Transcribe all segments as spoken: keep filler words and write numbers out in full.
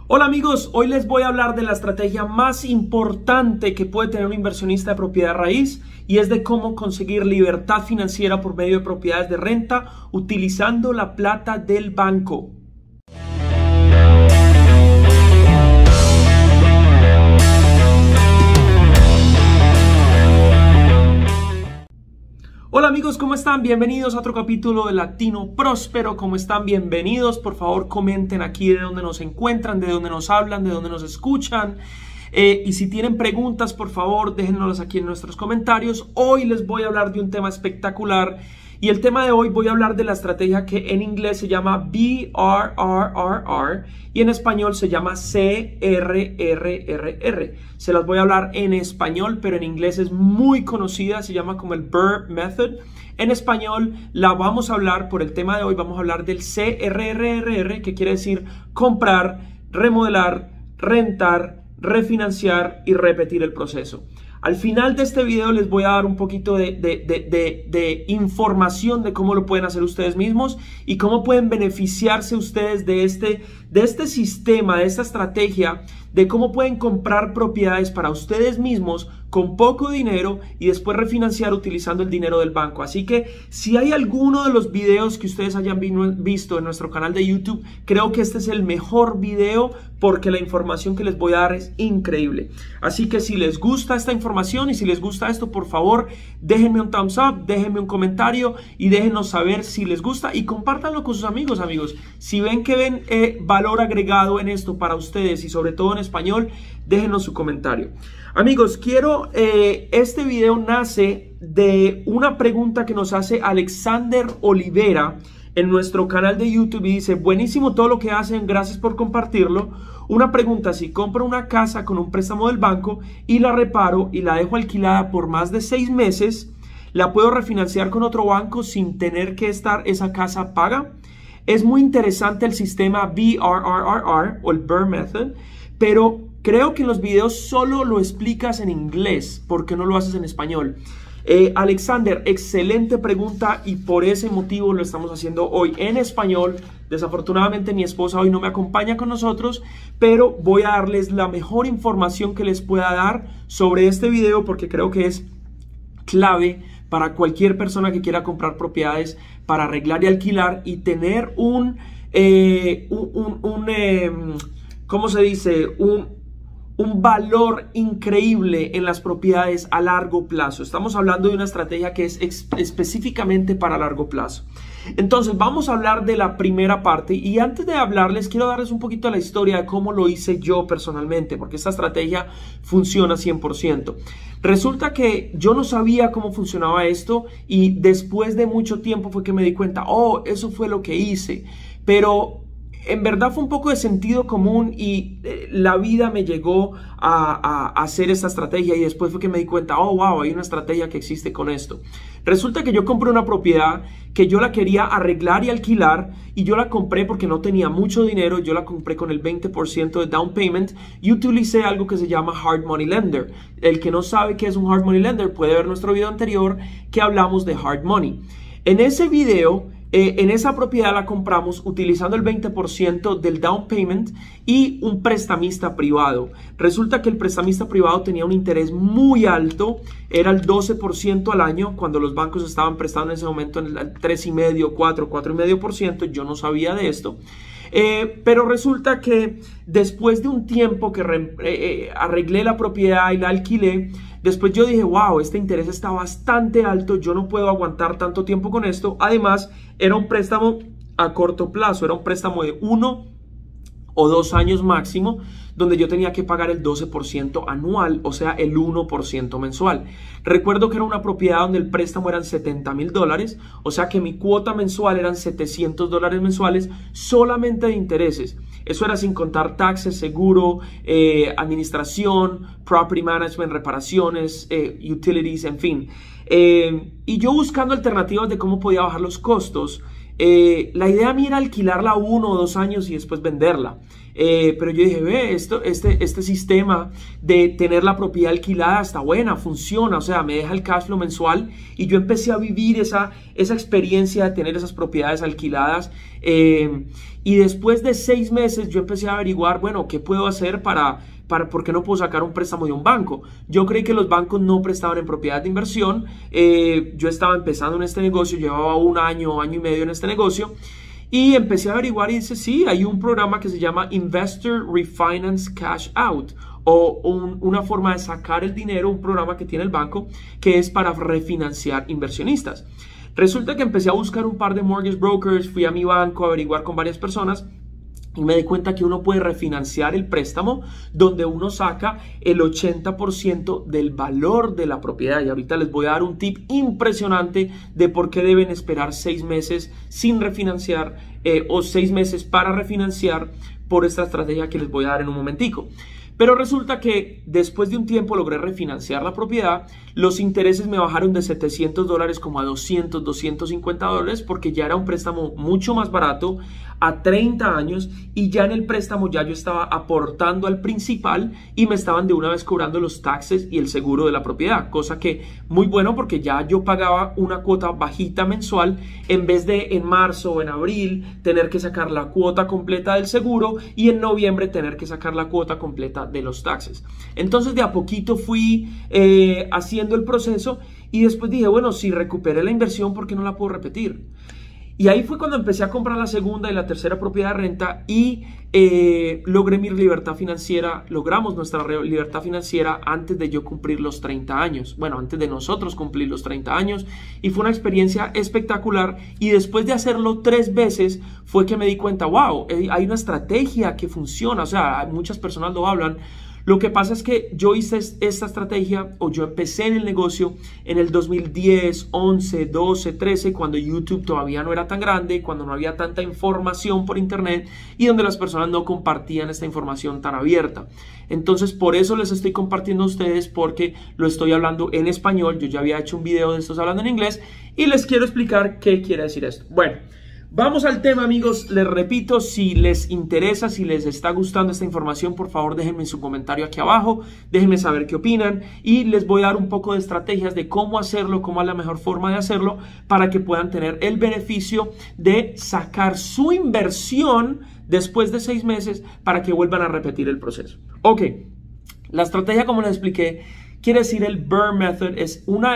Hola amigos, hoy les voy a hablar de la estrategia más importante que puede tener un inversionista de propiedad raíz y es de cómo conseguir libertad financiera por medio de propiedades de renta utilizando la plata del banco. Hola amigos, ¿cómo están? Bienvenidos a otro capítulo de Latino Próspero. ¿Cómo están? Bienvenidos. Por favor, comenten aquí de dónde nos encuentran, de dónde nos hablan, de dónde nos escuchan. Eh, y si tienen preguntas, por favor, déjennoslas aquí en nuestros comentarios. Hoy les voy a hablar de un tema espectacular. Y el tema de hoy voy a hablar de la estrategia que en inglés se llama B R R R R y en español se llama C R R R R. Se las voy a hablar en español, pero en inglés es muy conocida, se llama como el B R R R Method. En español la vamos a hablar, por el tema de hoy, vamos a hablar del C R R R R, que quiere decir comprar, remodelar, rentar, refinanciar y repetir el proceso. Al final de este video les voy a dar un poquito de, de, de, de, de información de cómo lo pueden hacer ustedes mismos y cómo pueden beneficiarse ustedes de este, de este sistema, de esta estrategia, de cómo pueden comprar propiedades para ustedes mismos con poco dinero y después refinanciar utilizando el dinero del banco. Así que si hay alguno de los videos que ustedes hayan visto en nuestro canal de YouTube, creo que este es el mejor video porque la información que les voy a dar es increíble. Así que si les gusta esta información y si les gusta esto, por favor, déjenme un thumbs up, déjenme un comentario y déjenos saber si les gusta y compártanlo con sus amigos, amigos. Si ven que ven eh, valor agregado en esto para ustedes y sobre todo en español, déjenos su comentario. Amigos, quiero, eh, este video nace de una pregunta que nos hace Alexander Olivera en nuestro canal de YouTube y dice: buenísimo todo lo que hacen, gracias por compartirlo. Una pregunta: si compro una casa con un préstamo del banco y la reparo y la dejo alquilada por más de seis meses, ¿la puedo refinanciar con otro banco sin tener que estar esa casa paga? Es muy interesante el sistema B R R R R o el B R R R Method, pero creo que en los videos solo lo explicas en inglés. ¿Por qué no lo haces en español? Eh, Alexander, excelente pregunta y por ese motivo lo estamos haciendo hoy en español. Desafortunadamente mi esposa hoy no me acompaña con nosotros, pero voy a darles la mejor información que les pueda dar sobre este video porque creo que es clave para cualquier persona que quiera comprar propiedades para arreglar y alquilar y tener un, eh, un, un, un eh, ¿cómo se dice? Un un valor increíble en las propiedades a largo plazo. Estamos hablando de una estrategia que es específicamente para largo plazo. Entonces vamos a hablar de la primera parte y antes de hablarles quiero darles un poquito la historia de cómo lo hice yo personalmente, porque esta estrategia funciona cien por ciento. Resulta que yo no sabía cómo funcionaba esto y después de mucho tiempo fue que me di cuenta, oh, eso fue lo que hice, pero en verdad fue un poco de sentido común y eh, la vida me llegó a, a, a hacer esta estrategia y después fue que me di cuenta, oh wow, hay una estrategia que existe con esto. Resulta que yo compré una propiedad que yo la quería arreglar y alquilar y yo la compré porque no tenía mucho dinero, yo la compré con el veinte por ciento de down payment y utilicé algo que se llama Hard Money Lender. El que no sabe qué es un Hard Money Lender puede ver nuestro video anterior que hablamos de Hard Money. En ese video, Eh, en esa propiedad la compramos utilizando el veinte por ciento del down payment y un prestamista privado. Resulta que el prestamista privado tenía un interés muy alto, era el doce por ciento al año, cuando los bancos estaban prestando en ese momento en el tres y medio, cuatro, cuatro y medio por ciento. Yo no sabía de esto. Eh, pero resulta que después de un tiempo que re, eh, arreglé la propiedad y la alquilé, después yo dije, wow, este interés está bastante alto, yo no puedo aguantar tanto tiempo con esto. Además, era un préstamo a corto plazo, era un préstamo de uno o dos años máximo, donde yo tenía que pagar el doce por ciento anual, o sea, el uno por ciento mensual. Recuerdo que era una propiedad donde el préstamo eran setenta mil dólares, o sea que mi cuota mensual eran setecientos dólares mensuales solamente de intereses. Eso era sin contar taxes, seguro, eh, administración, property management, reparaciones, eh, utilities, en fin. Eh, y yo buscando alternativas de cómo podía bajar los costos. Eh, la idea mía era alquilarla uno o dos años y después venderla. Eh, pero yo dije, ve, esto, este, este sistema de tener la propiedad alquilada está buena, funciona, o sea, me deja el cash flow mensual, y yo empecé a vivir esa, esa experiencia de tener esas propiedades alquiladas. Eh, y después de seis meses yo empecé a averiguar, bueno, ¿qué puedo hacer para... Para, ¿por qué no puedo sacar un préstamo de un banco? Yo creí que los bancos no prestaban en propiedades de inversión. Eh, yo estaba empezando en este negocio, llevaba un año, año y medio en este negocio, y empecé a averiguar y dice, sí, hay un programa que se llama Investor Refinance Cash Out, o un, una forma de sacar el dinero, un programa que tiene el banco que es para refinanciar inversionistas. Resulta que empecé a buscar un par de mortgage brokers, fui a mi banco a averiguar con varias personas, y me di cuenta que uno puede refinanciar el préstamo donde uno saca el ochenta por ciento del valor de la propiedad. Y ahorita les voy a dar un tip impresionante de por qué deben esperar seis meses sin refinanciar eh, o seis meses para refinanciar por esta estrategia que les voy a dar en un momentico. Pero resulta que después de un tiempo logré refinanciar la propiedad. Los intereses me bajaron de setecientos dólares como a doscientos, doscientos cincuenta dólares, porque ya era un préstamo mucho más barato a treinta años, y ya en el préstamo ya yo estaba aportando al principal y me estaban de una vez cobrando los taxes y el seguro de la propiedad, cosa que muy bueno, porque ya yo pagaba una cuota bajita mensual en vez de en marzo o en abril tener que sacar la cuota completa del seguro y en noviembre tener que sacar la cuota completa de los taxes. Entonces de a poquito fui eh, haciendo el proceso, y después dije, bueno, si recuperé la inversión, ¿por qué no la puedo repetir? Y ahí fue cuando empecé a comprar la segunda y la tercera propiedad de renta, y eh, logré mi libertad financiera, logramos nuestra libertad financiera antes de yo cumplir los treinta años, bueno, antes de nosotros cumplir los treinta años, y fue una experiencia espectacular. Y después de hacerlo tres veces fue que me di cuenta, wow, hay una estrategia que funciona, o sea, muchas personas lo hablan. Lo que pasa es que yo hice esta estrategia, o yo empecé en el negocio en el dos mil diez, once, doce, trece, cuando YouTube todavía no era tan grande, cuando no había tanta información por internet y donde las personas no compartían esta información tan abierta. Entonces, por eso les estoy compartiendo a ustedes, porque lo estoy hablando en español. Yo ya había hecho un video de estos hablando en inglés y les quiero explicar qué quiere decir esto. Bueno, vamos al tema, amigos. Les repito, si les interesa, si les está gustando esta información, por favor déjenme su comentario aquí abajo, déjenme saber qué opinan, y les voy a dar un poco de estrategias de cómo hacerlo, cómo es la mejor forma de hacerlo para que puedan tener el beneficio de sacar su inversión después de seis meses para que vuelvan a repetir el proceso. Ok, la estrategia, como les expliqué, quiere decir el B R R R Method, es una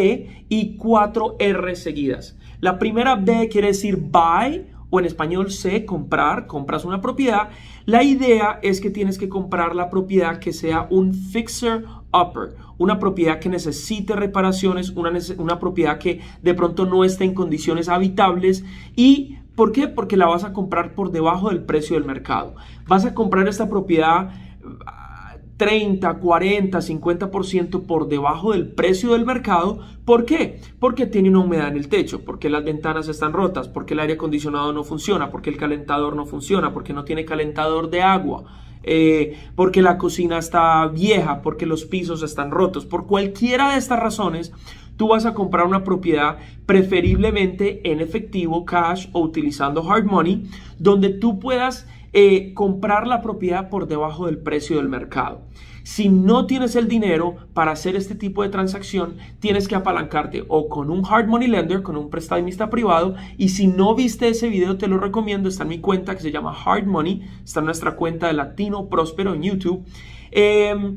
B y cuatro R seguidas. La primera B quiere decir buy, o en español C, comprar, compras una propiedad. La idea es que tienes que comprar la propiedad que sea un fixer upper, una propiedad que necesite reparaciones, una, una propiedad que de pronto no esté en condiciones habitables. ¿Y por qué? Porque la vas a comprar por debajo del precio del mercado. Vas a comprar esta propiedad treinta, cuarenta, cincuenta por ciento por debajo del precio del mercado. ¿Por qué? Porque tiene una humedad en el techo, porque las ventanas están rotas, porque el aire acondicionado no funciona, porque el calentador no funciona, porque no tiene calentador de agua, eh, porque la cocina está vieja, porque los pisos están rotos. Por cualquiera de estas razones, tú vas a comprar una propiedad preferiblemente en efectivo, cash, o utilizando hard money, donde tú puedas Eh, comprar la propiedad por debajo del precio del mercado. Si no tienes el dinero para hacer este tipo de transacción, tienes que apalancarte o con un hard money lender, con un prestamista privado. Y si no viste ese video, te lo recomiendo. Está en mi cuenta que se llama Hard Money, está en nuestra cuenta de Latino Próspero en YouTube. Eh,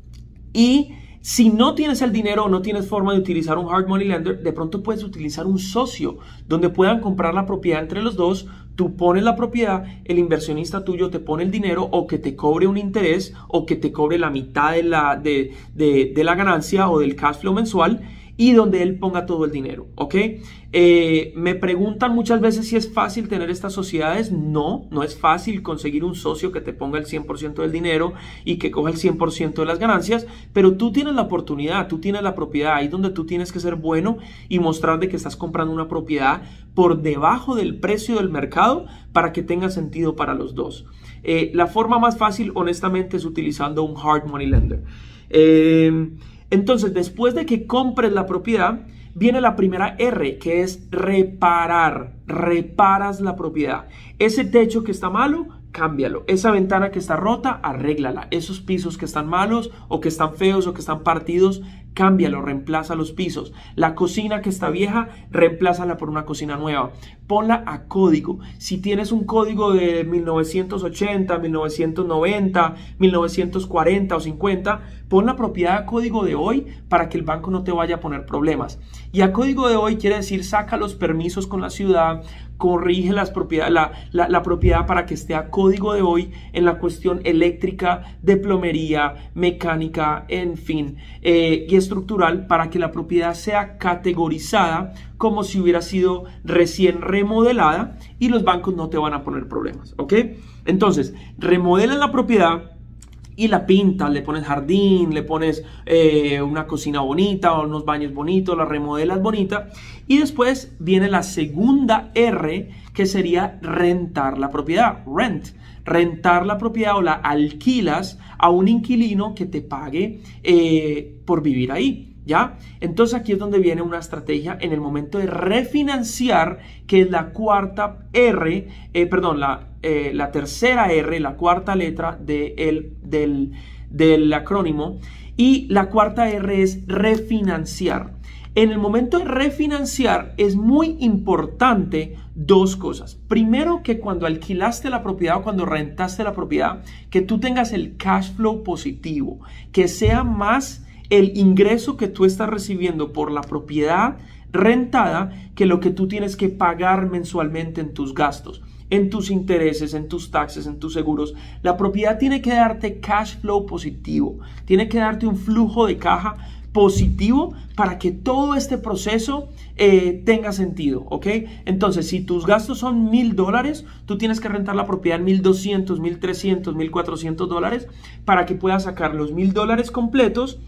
y si no tienes el dinero o no tienes forma de utilizar un hard money lender, de pronto puedes utilizar un socio donde puedan comprar la propiedad entre los dos. Tú pones la propiedad, el inversionista tuyo te pone el dinero, o que te cobre un interés, o que te cobre la mitad de la, de, de, de la ganancia o del cash flow mensual, y donde él ponga todo el dinero, ¿ok? Eh, me preguntan muchas veces si es fácil tener estas sociedades. No, no es fácil conseguir un socio que te ponga el cien por ciento del dinero y que coja el cien por ciento de las ganancias, pero tú tienes la oportunidad, tú tienes la propiedad, ahí donde tú tienes que ser bueno y mostrar de que estás comprando una propiedad por debajo del precio del mercado para que tenga sentido para los dos. Eh, la forma más fácil, honestamente, es utilizando un hard money lender. Eh, Entonces, después de que compres la propiedad, viene la primera R, que es reparar. Reparas la propiedad. Ese techo que está malo, cámbialo. Esa ventana que está rota, arréglala. Esos pisos que están malos o que están feos o que están partidos, cámbialo, reemplaza los pisos. La cocina que está vieja, reemplázala por una cocina nueva. Ponla a código. Si tienes un código de mil novecientos ochenta, mil novecientos noventa, mil novecientos cuarenta o cincuenta, pon la propiedad a código de hoy para que el banco no te vaya a poner problemas. Y a código de hoy quiere decir saca los permisos con la ciudad, corrige las propiedades, la, la, la propiedad para que esté a código de hoy en la cuestión eléctrica, de plomería, mecánica, en fin, eh, y estructural, para que la propiedad sea categorizada como si hubiera sido recién remodelada y los bancos no te van a poner problemas, ¿ok? Entonces, remodela la propiedad y la pintas, le pones jardín, le pones eh, una cocina bonita o unos baños bonitos, la remodelas bonita. Y después viene la segunda R, que sería rentar la propiedad, rent. Rentar la propiedad o la alquilas a un inquilino que te pague eh, por vivir ahí. ¿Ya? Entonces aquí es donde viene una estrategia en el momento de refinanciar, que es la cuarta R, eh, perdón, la, eh, la tercera R, la cuarta letra de el, del, del acrónimo. Y la cuarta R es refinanciar. En el momento de refinanciar es muy importante dos cosas. Primero, que cuando alquilaste la propiedad o cuando rentaste la propiedad, que tú tengas el cash flow positivo, que sea más el ingreso que tú estás recibiendo por la propiedad rentada que lo que tú tienes que pagar mensualmente en tus gastos, en tus intereses, en tus taxes, en tus seguros. La propiedad tiene que darte cash flow positivo, tiene que darte un flujo de caja positivo para que todo este proceso eh, tenga sentido, ¿ok? Entonces, si tus gastos son mil dólares, tú tienes que rentar la propiedad en mil doscientos, mil trescientos, mil cuatrocientos dólares para que puedas sacar los mil dólares completos,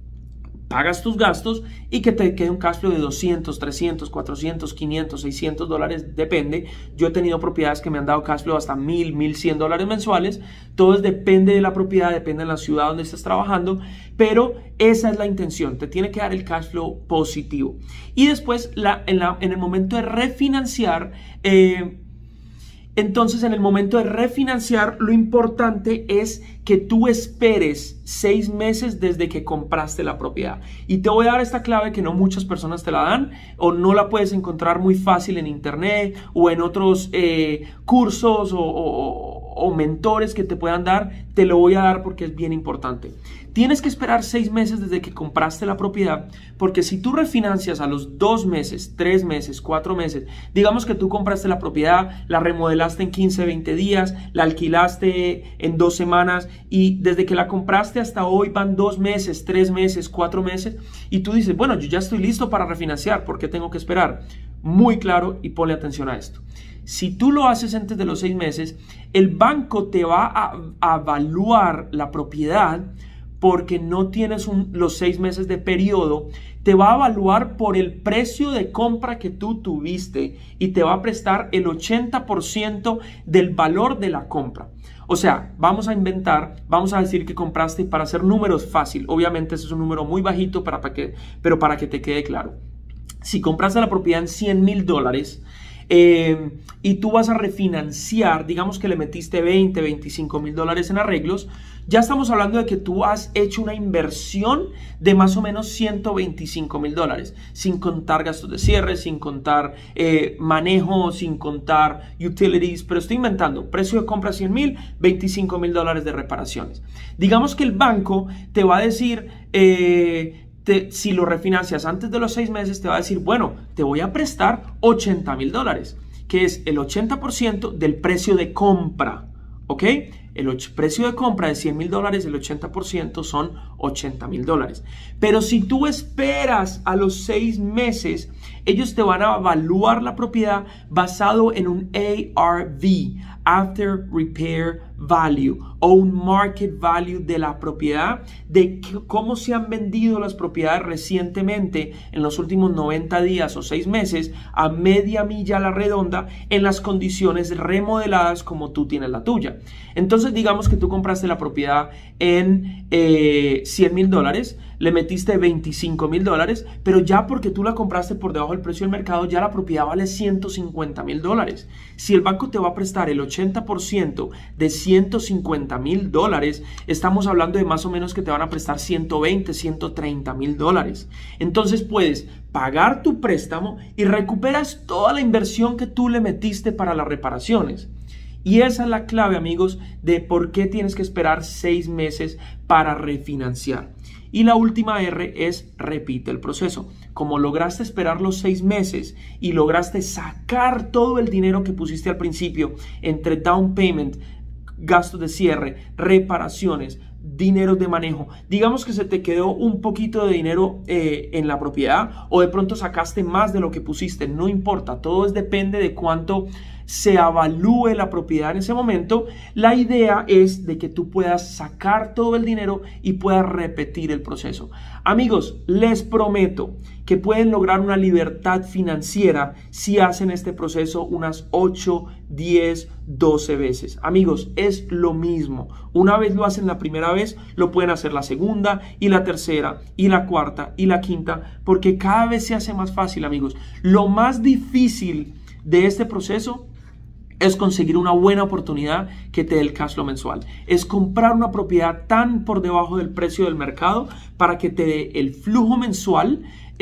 pagas tus gastos y que te quede un cash flow de doscientos, trescientos, cuatrocientos, quinientos, seiscientos dólares, depende. Yo he tenido propiedades que me han dado cash flow hasta mil, mil cien dólares mensuales. Todo depende de la propiedad, depende de la ciudad donde estés trabajando, pero esa es la intención, te tiene que dar el cash flow positivo. Y después, la, en, la, en el momento de refinanciar, eh, entonces en el momento de refinanciar, lo importante es que tú esperes seis meses desde que compraste la propiedad. Y te voy a dar esta clave que no muchas personas te la dan o no la puedes encontrar muy fácil en internet o en otros eh, cursos o, o, o mentores que te puedan dar. Te lo voy a dar porque es bien importante. Tienes que esperar seis meses desde que compraste la propiedad, porque si tú refinancias a los dos meses, tres meses, cuatro meses, digamos que tú compraste la propiedad, la remodelaste en quince, veinte días, la alquilaste en dos semanas y desde que la compraste hasta hoy van dos meses, tres meses, cuatro meses y tú dices, bueno, yo ya estoy listo para refinanciar, ¿por qué tengo que esperar? Muy claro y ponle atención a esto. Si tú lo haces antes de los seis meses, el banco te va a, a evaluar la propiedad porque no tienes un, los seis meses de periodo, te va a evaluar por el precio de compra que tú tuviste y te va a prestar el ochenta por ciento del valor de la compra. O sea, vamos a inventar, vamos a decir que compraste, para hacer números fácil, obviamente ese es un número muy bajito, para, para que, pero para que te quede claro. Si compraste la propiedad en cien mil dólares, Eh, y tú vas a refinanciar, digamos que le metiste veinte, veinticinco mil dólares en arreglos, ya estamos hablando de que tú has hecho una inversión de más o menos ciento veinticinco mil dólares, sin contar gastos de cierre, sin contar eh, manejo, sin contar utilities, pero estoy inventando, precio de compra cien mil, veinticinco mil dólares de reparaciones. Digamos que el banco te va a decir, eh, Te, si lo refinancias antes de los seis meses, te va a decir, bueno, te voy a prestar ochenta mil dólares, que es el ochenta por ciento del precio de compra, ¿ok? El precio de compra de cien mil dólares, el ochenta por ciento son ochenta mil dólares. Pero si tú esperas a los seis meses, ellos te van a evaluar la propiedad basado en un A R V, After Repair value o un market value de la propiedad, de cómo se han vendido las propiedades recientemente en los últimos noventa días o seis meses a media milla a la redonda en las condiciones remodeladas como tú tienes la tuya. Entonces digamos que tú compraste la propiedad en eh, cien mil dólares, le metiste veinticinco mil dólares, pero ya porque tú la compraste por debajo del precio del mercado, ya la propiedad vale ciento cincuenta mil dólares. Si el banco te va a prestar el ochenta por ciento de ciento cincuenta mil dólares, estamos hablando de más o menos que te van a prestar ciento veinte, ciento treinta mil dólares. Entonces puedes pagar tu préstamo y recuperas toda la inversión que tú le metiste para las reparaciones. Y esa es la clave, amigos, de por qué tienes que esperar seis meses para refinanciar. Y la última R es repite el proceso. Como lograste esperar los seis meses y lograste sacar todo el dinero que pusiste al principio entre down payment, gastos de cierre, reparaciones, dinero de manejo, digamos que se te quedó un poquito de dinero eh, en la propiedad o de pronto sacaste más de lo que pusiste, no importa, todo es, depende de cuánto se avalúe la propiedad en ese momento. La idea es de que tú puedas sacar todo el dinero y puedas repetir el proceso. Amigos, les prometo que pueden lograr una libertad financiera si hacen este proceso unas ocho, diez, doce veces. Amigos, es lo mismo. Una vez lo hacen la primera vez, lo pueden hacer la segunda y la tercera y la cuarta y la quinta, porque cada vez se hace más fácil, amigos. Lo más difícil de este proceso es conseguir una buena oportunidad que te dé el cash flow mensual. Es comprar una propiedad tan por debajo del precio del mercado para que te dé el flujo mensual,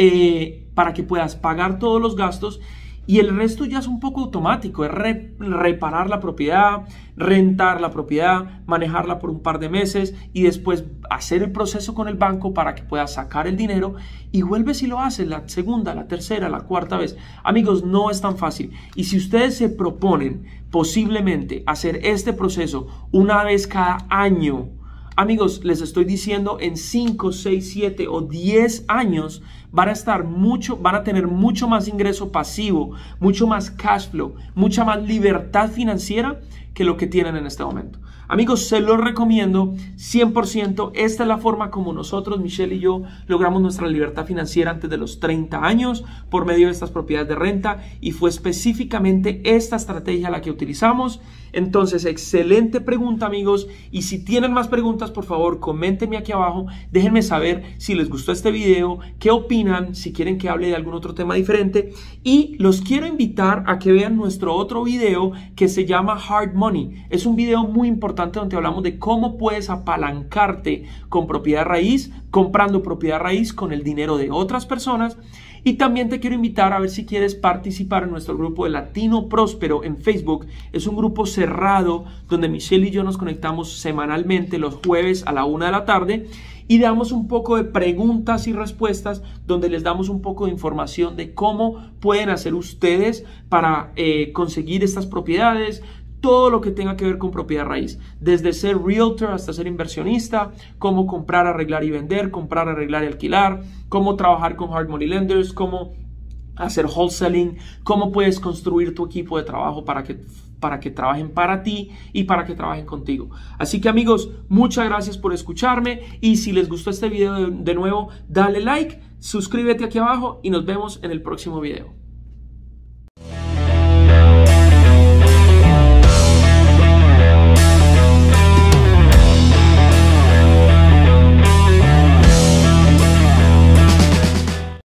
eh, para que puedas pagar todos los gastos. Y el resto ya es un poco automático, es re, reparar la propiedad, rentar la propiedad, manejarla por un par de meses y después hacer el proceso con el banco para que puedas sacar el dinero y vuelves y lo haces la segunda, la tercera, la cuarta vez. Amigos, no es tan fácil. Y si ustedes se proponen posiblemente hacer este proceso una vez cada año, amigos, les estoy diciendo, en cinco, seis, siete o diez años van a estar mucho, van a tener mucho más ingreso pasivo, mucho más cash flow, mucha más libertad financiera que lo que tienen en este momento. Amigos, se los recomiendo cien por ciento. Esta es la forma como nosotros, Michelle y yo, logramos nuestra libertad financiera antes de los treinta años por medio de estas propiedades de renta, y fue específicamente esta estrategia la que utilizamos. Entonces, excelente pregunta, amigos, y si tienen más preguntas, por favor, coméntenme aquí abajo, déjenme saber si les gustó este video, qué opinan, si quieren que hable de algún otro tema diferente, y los quiero invitar a que vean nuestro otro video que se llama Hard Money. Es un video muy importante donde hablamos de cómo puedes apalancarte con propiedad raíz, comprando propiedad raíz con el dinero de otras personas. Y también te quiero invitar a ver si quieres participar en nuestro grupo de Latino Próspero en Facebook. Es un grupo cerrado donde Michelle y yo nos conectamos semanalmente los jueves a la una de la tarde y damos un poco de preguntas y respuestas donde les damos un poco de información de cómo pueden hacer ustedes para eh, conseguir estas propiedades, todo lo que tenga que ver con propiedad raíz, desde ser realtor hasta ser inversionista, cómo comprar, arreglar y vender, comprar, arreglar y alquilar, cómo trabajar con hard money lenders, cómo hacer wholesaling, cómo puedes construir tu equipo de trabajo para que, para que trabajen para ti y para que trabajen contigo. Así que, amigos, muchas gracias por escucharme, y si les gustó este video de, de nuevo, dale like, suscríbete aquí abajo y nos vemos en el próximo video.